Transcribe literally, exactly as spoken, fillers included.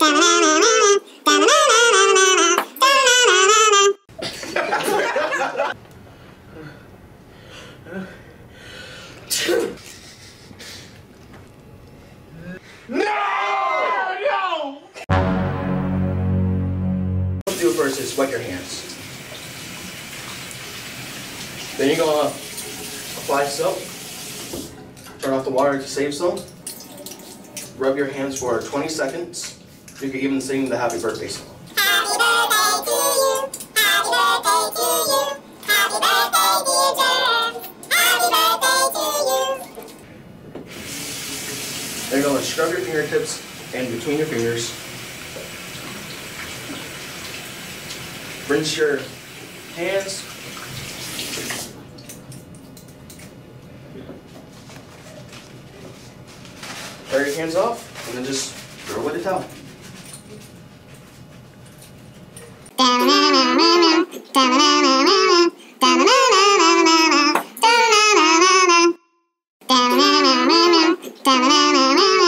What you do first is wet your hands. Then you're gonna apply soap. Turn off the water to save some. Rub your hands for twenty seconds. You can even sing the happy birthday song. Happy birthday to you. Happy birthday to you. Happy birthday, dear James. Happy birthday to you. Then you're gonna scrub your fingertips and between your fingers. Rinse your hands. Dry your hands off, and then just throw away the towel. Da-na-na-na-na.